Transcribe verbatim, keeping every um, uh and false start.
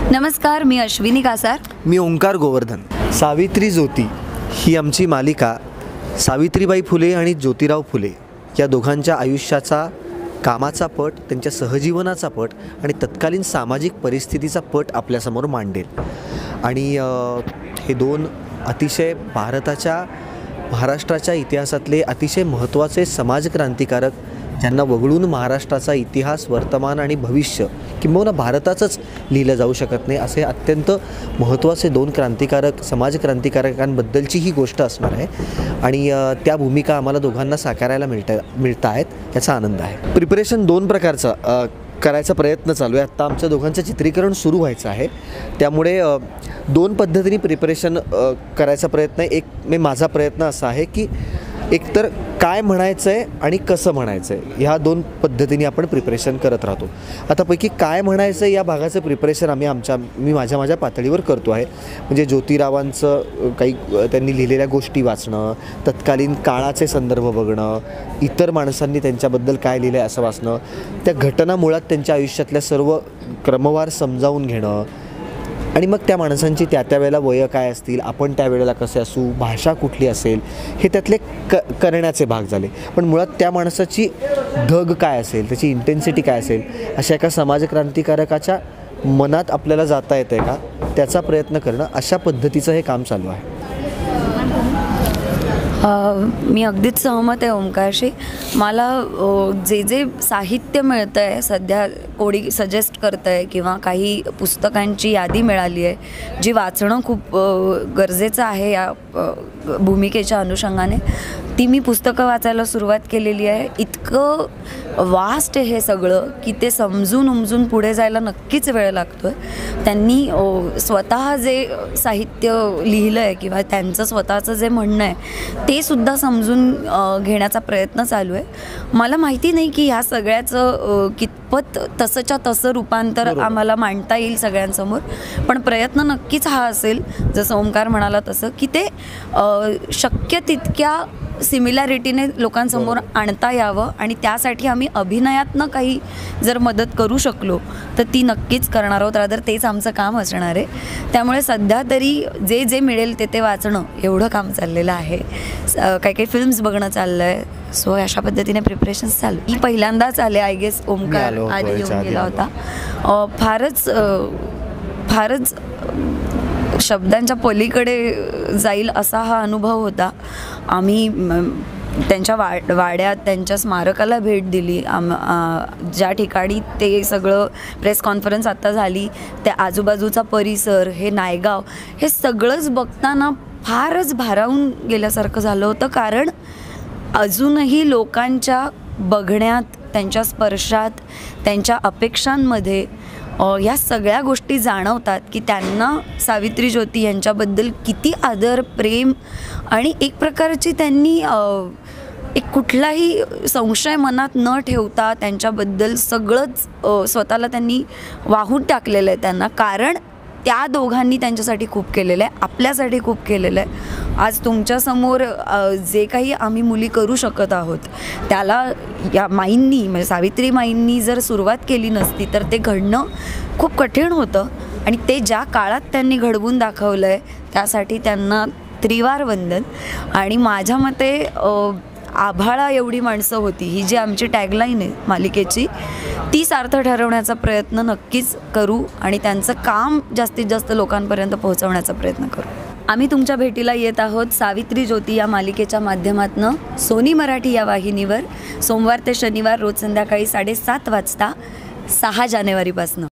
नमस्कार, मी अश्विनी कासार. मी ओंकार गोवर्धन. सावित्री ज्योती ही आमची मालिका सावित्रीबाई फुले आणि ज्योतिराव फुले या दोघांच्या आयुष्याचा, कामाचा पट, त्यांच्या सहजीवनाचा पट आणि तत्कालीन सामाजिक परिस्थितीचा पट आपल्यासमोर मांडेल. आणि हे दोन अतिशय भारताच्या, महाराष्ट्राच्या इतिहासातले अतिशय महत्त्वाचे समाजक्रांतिकारक, ज्यांना वगळून महाराष्ट्राचा इतिहास, वर्तमान आणि भविष्य किंबहुना भारताचंच लिहिलं जाऊ शकत नाही, असे अत्यंत महत्त्वाचे दोन क्रांतिकारक, समाजक्रांतिकारकांबद्दलची ही गोष्ट असणार आहे. आणि त्या भूमिका आम्हाला दोघांना साकारायला मिळत मिळत आहेत याचा आनंद आहे. प्रिपरेशन दोन प्रकारचा करायचा प्रयत्न चालू आहे. आत्ता आमच्या दोघांचं चित्रीकरण सुरू व्हायचं आहे, त्यामुळे दोन पद्धतीने प्रिपरेशन करायचा प्रयत्न आहे. एक मी माझा प्रयत्न असा आहे की एकतर काय म्हणायचं आहे आणि कसं म्हणायचं आहे, ह्या दोन पद्धतीने आपण प्रिपरेशन करत राहतो. आता पैकी काय म्हणायचं आहे या भागाचं प्रिपरेशन आम्ही आमच्या मी माझ्या माझ्या पातळीवर करतो आहे. म्हणजे ज्योतिरावांचं काही त्यांनी लिहिलेल्या गोष्टी वाचणं, तत्कालीन काळाचे संदर्भ बघणं, इतर माणसांनी त्यांच्याबद्दल काय लिहिलं आहे असं वाचणं, त्या घटना मुळात त्यांच्या आयुष्यातल्या सर्व क्रमवार समजावून घेणं, आणि मग त्या माणसांची त्या त्या वेळेला वय काय असतील, आपण त्यावेळेला कसे असू, भाषा कुठली असेल, हे त्यातले क करण्याचे भाग झाले. पण मुळात त्या माणसाची धग काय असेल, त्याची इंटेन्सिटी काय असेल, अशा एका समाजक्रांतिकारकाच्या मनात आपल्याला जाता येतं आहे का, त्याचा प्रयत्न करणं, अशा पद्धतीचं हे काम चालू आहे. मी अगदीच सहमत आहे ओंकारशी. मला जे जे साहित्य मिळतं आहे सध्या, कोणी सजेस्ट करतं आहे किंवा काही पुस्तकांची यादी मिळाली आहे जी वाचणं खूप गरजेचं आहे या भूमिकेच्या अनुषंगाने, ती मी पुस्तकं वाचायला सुरुवात केलेली आहे. इतकं वास्ट आहे हे सगळं की ते समजून उमजून पुढे जायला नक्कीच वेळ लागतो आहे. त्यांनी स्वतः जे साहित्य लिहिलं आहे किंवा त्यांचं स्वतःचं जे म्हणणं आहे ते सुद्धा समजून घेण्याचा प्रयत्न चालू आहे. मला माहिती नाही की ह्या सगळ्याचं कितपत तसंच्या तसं रूपांतर आम्हाला मांडता येईल सगळ्यांसमोर, पण प्रयत्न नक्कीच हा असेल, जसं ओंकार म्हणाला तसं, की ते शक्य तितक्या सिमिलॅरिटीने लोकांसमोर आणता यावं. आणि त्यासाठी आम्ही अभिनयातनं काही जर मदत करू शकलो तर ती नक्कीच करणार आहोत. रादर तेच आमचं काम असणार आहे. त्यामुळे सध्या तरी जे जे मिळेल ते ते वाचणं एवढं काम चाललेलं आहे. काही काही फिल्म्स बघणं चाललं आहे. सो अशा पद्धतीने प्रिपरेशन्स चालू. मी पहिल्यांदाच आले, आय गेस ओंकार आधी येऊन गेला होता. फारच फारच शब्दांच्या पलीकडे जाईल असा हा अनुभव होता. आम्ही त्यांच्या वा वाड्यात त्यांच्या स्मारकाला भेट दिली. आम ज्या ठिकाणी ते सगळं प्रेस कॉन्फरन्स आत्ता झाली, त्या आजूबाजूचा परिसर, हे नायगाव, हे सगळंच बघताना फारच भारावून गेल्यासारखं झालं होतं. कारण अजूनही लोकांच्या बघण्यात, त्यांच्या स्पर्शात, त्यांच्या अपेक्षांमध्ये या सगळ्या गोष्टी जाणवतात की त्यांना सावित्री ज्योती यांच्याबद्दल किती आदर, प्रेम आणि एक प्रकारची त्यांनी एक कुठलाही संशय मनात न ठेवता त्यांच्याबद्दल सगळंच स्वतःला त्यांनी वाहून टाकलेलं आहे त्यांना. कारण त्या दोघांनी त्यांच्यासाठी खूप केलेलं आहे, आपल्यासाठी खूप केलेलं आहे. आज तुमच्यासमोर जे काही आम्ही मुली करू शकत आहोत त्याला या माईंनी, म्हणजे सावित्री माईंनी जर सुरुवात केली नसती तर ते घडणं खूप कठीण होतं. आणि ते ज्या काळात त्यांनी घडवून दाखवलं आहे त्यासाठी त्यांना त्रिवार वंदन. आणि माझ्या मते आभाळा एवढी माणसं होती, ही जी आमची टॅगलाईन आहे मालिकेची, ती सार्थ ठरवण्याचा प्रयत्न नक्कीच करू आणि त्यांचं काम जास्तीत जास्त लोकांपर्यंत पोहोचवण्याचा प्रयत्न करू. आम्ही तुमच्या भेटीला येत आहोत सावित्री ज्योती या मालिकेच्या माध्यमातून सोनी मराठी या वाहिनीवर सोमवार ते शनिवार रोज संध्याकाळी साडेसात वाजता सहा जानेवारीपासून.